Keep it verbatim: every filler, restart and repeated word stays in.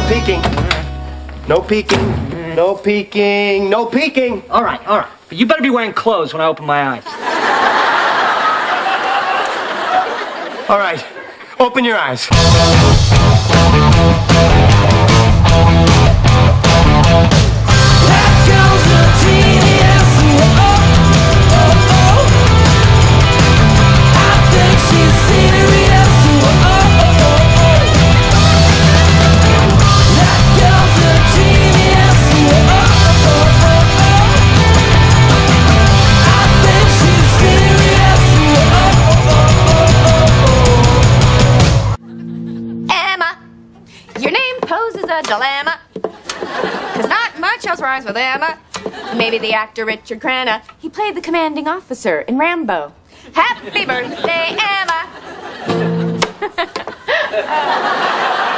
peeking. No peeking. No peeking. No peeking. All right, all right. But you better be wearing clothes when I open my eyes. All right. Open your eyes. Your name poses a dilemma, cause not much else rhymes with Emma. Maybe the actor Richard Crenna, he played the commanding officer in Rambo. Happy birthday, Emma!